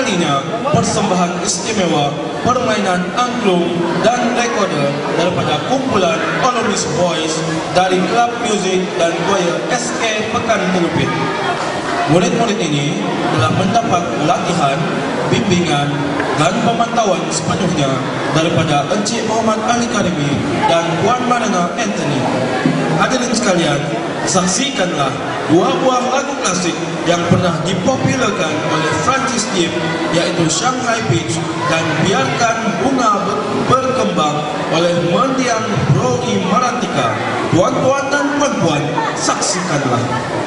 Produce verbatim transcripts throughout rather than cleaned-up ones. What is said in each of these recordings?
mendatanginya persembahan istimewa permainan angklung dan recorder daripada kumpulan Olomis Boys dari Klub Muzik dan Choir S K Pekan Telupit. Murid-murid ini telah mendapat latihan, bimbingan dan pemantauan sepenuhnya daripada Encik Muhammad Ali Karimi dan Puan Madana Anthony. Hadirin sekalian, saksikanlah dua buah lagu klasik yang pernah dipopularkan oleh Francis Yip, yaitu Shanghai Beach dan Biarkan Bunga Berkembang oleh Mendiang Rory Maratika. Tuan-tuan dan puan-puan, saksikanlah.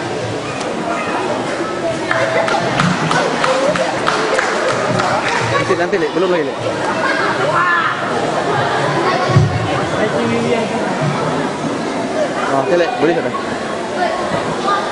Nanti, nanti, Lek. Belum lagi, Lek. Oh, oke, Lek. Boleh, sudah.